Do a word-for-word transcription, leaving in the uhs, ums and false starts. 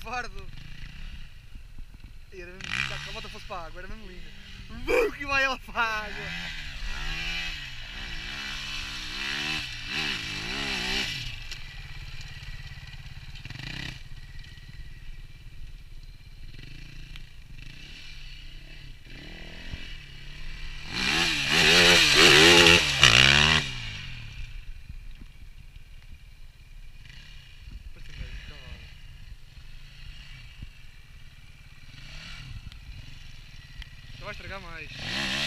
fardo. E era mesmo lindo, que a moto fosse para a água, era mesmo linda. Vum, que vai ela para a água. Já vai estragar mais.